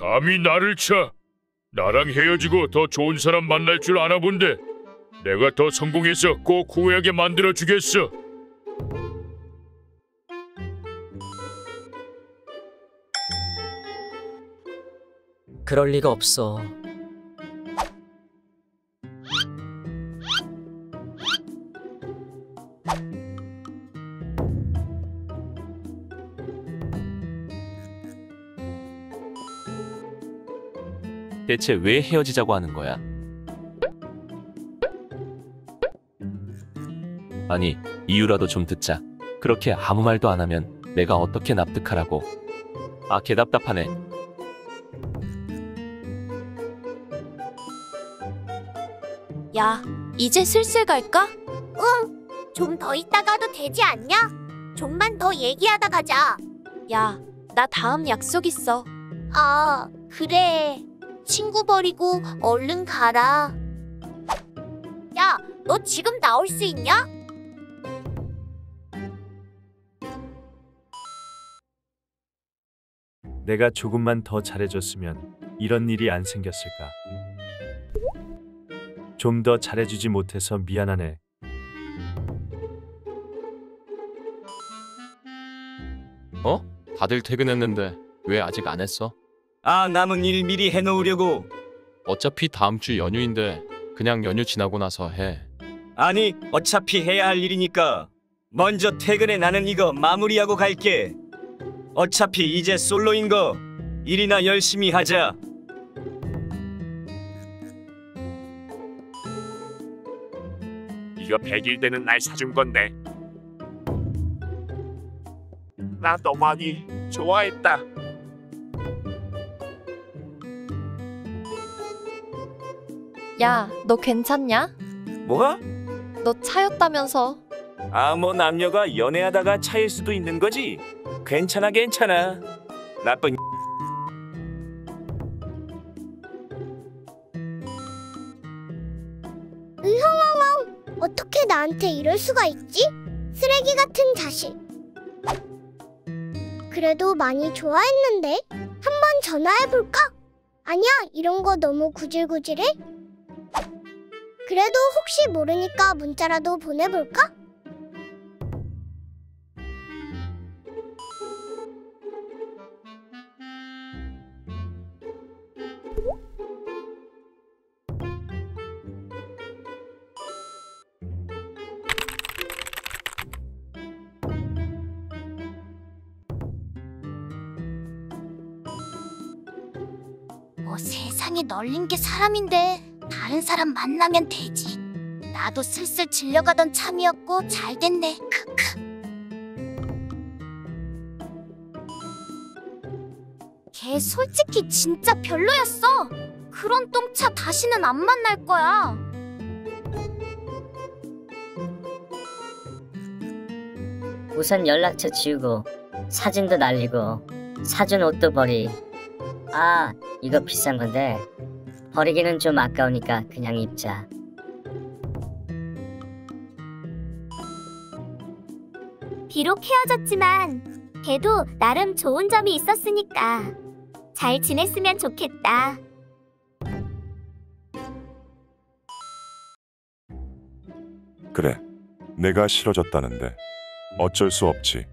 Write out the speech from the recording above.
감히 나를 쳐. 나랑 헤어지고 더 좋은 사람 만날 줄 아나 본데 내가 더 성공해서 꼭 후회하게 만들어 주겠어. 그럴 리가 없어. 대체 왜 헤어지자고 하는 거야? 아니, 이유라도 좀 듣자. 그렇게 아무 말도 안 하면 내가 어떻게 납득하라고. 아, 개 답답하네. 야, 이제 슬슬 갈까? 응, 좀 더 있다 가도 되지 않냐? 좀만 더 얘기하다 가자. 야, 나 다음 약속 있어. 아, 그래. 친구 버리고 얼른 가라. 야, 너 지금 나올 수 있냐? 내가 조금만 더 잘해줬으면 이런 일이 안 생겼을까. 좀 더 잘해주지 못해서 미안하네. 어? 다들 퇴근했는데 왜 아직 안 했어? 아, 남은 일 미리 해놓으려고. 어차피 다음 주 연휴인데 그냥 연휴 지나고 나서 해. 아니, 어차피 해야 할 일이니까 먼저 퇴근해. 나는 이거 마무리하고 갈게. 어차피 이제 솔로인 거 일이나 열심히 하자. 이거 100일 되는 날 사준 건데 나 너 많이 좋아했다. 야, 너 괜찮냐? 뭐가? 너 차였다면서. 아, 뭐 남녀가 연애하다가 차일 수도 있는 거지. 괜찮아, 괜찮아. 나쁜 어떻게 나한테 이럴 수가 있지? 쓰레기 같은 자식. 그래도 많이 좋아했는데 한번 전화해볼까? 아니야, 이런 거 너무 구질구질해? 그래도 혹시 모르니까 문자라도 보내볼까? 뭐 세상에 널린 게 사람인데 다른 사람 만나면 되지. 나도 슬슬 질려가던 참이었고 잘 됐네. 크크. 걔 솔직히 진짜 별로였어. 그런 똥차 다시는 안 만날 거야. 우선 연락처 지우고 사진도 날리고 사준 옷도 버리. 아, 이거 비싼 건데 버리기는 좀 아까우니까 그냥 입자. 비록 헤어졌지만 걔도 나름 좋은 점이 있었으니까 잘 지냈으면 좋겠다. 그래, 내가 싫어졌다는데 어쩔 수 없지.